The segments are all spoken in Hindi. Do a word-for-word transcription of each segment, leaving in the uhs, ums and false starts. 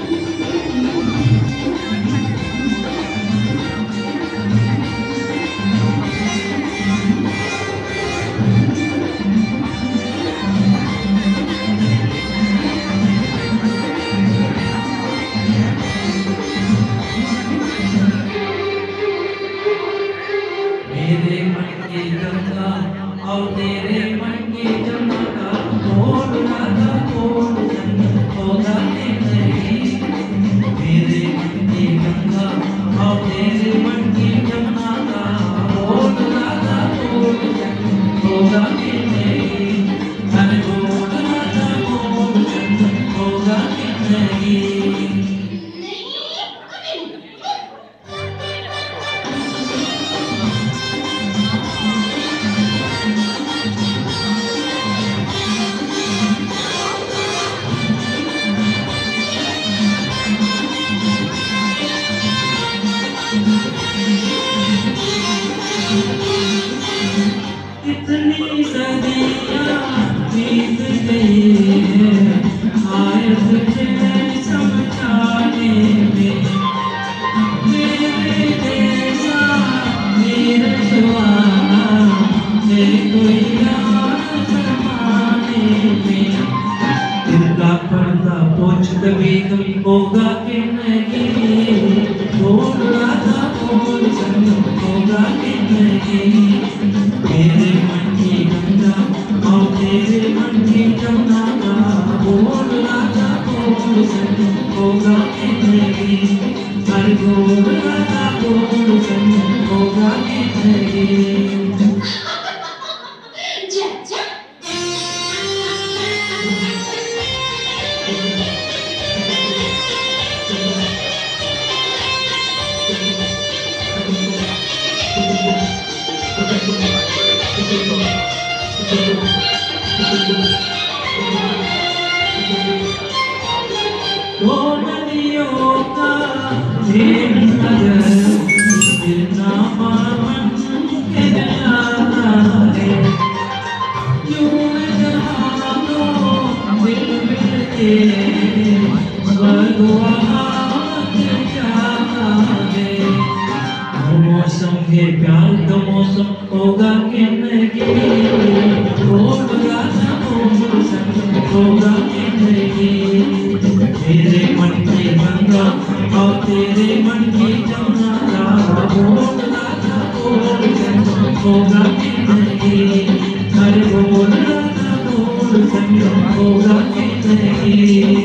मेरे मन की गंगा और तेरे मन की जमुना का मोड़ राधा मोड़ जन्नत होगा नहीं। मेरे मन की गंगा और तेरे मन की जमुना का मोड़ राधा मोड़ जन्नत होगा नहीं। हर मोड़ राधा मोड़ जन्नत होगा नहीं। इतनी सदियाँ बीत गई है आए तुझे समझाने में। मेरे जैसा मेरे जवाना तेरे कोई याद शर्माने में। दिल का पर्दा पोछ कभी कभी होगा कि नहीं। बोल राधा बोल सनम होगा कि नहीं। मेरे मन की गंगा और तेरे मन की जमुना का बोल राधा बोल सनम होगा कि नहीं। हर बोल राधा बोल सनम होगा कि नहीं। दो नदियों का झील नगर गिरना मन के जाता है। यूं जहाँ दो दिल मिलके स्वर्ग वहाँ गिर जाता है। मौसम के प्यार का मौसम होगा कि नहीं। बोल राधा बोल सनम होगा कि नहीं। मेरे मन की गंगा और तेरे मन की जमुना का बोल राधा बोल सनम होगा कि नहीं। हर बोल राधा बोल सनम होगा कि नहीं।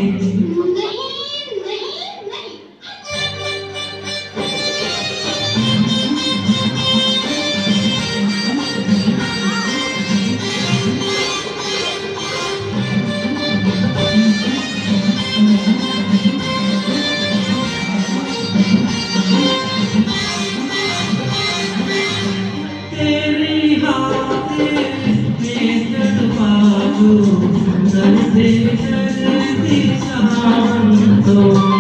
तेरी हाथें में तड़पादो दर्दे दर्दी सावन दो।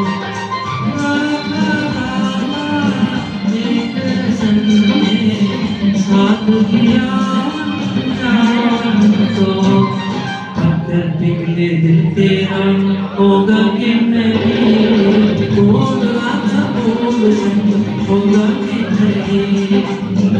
राधा राधा एक सन में साथ दिया जान दो। पत्थर पिघले दिल तेरा होगा कि नहीं। बोल राधा बोल सनम होगा कि नहीं।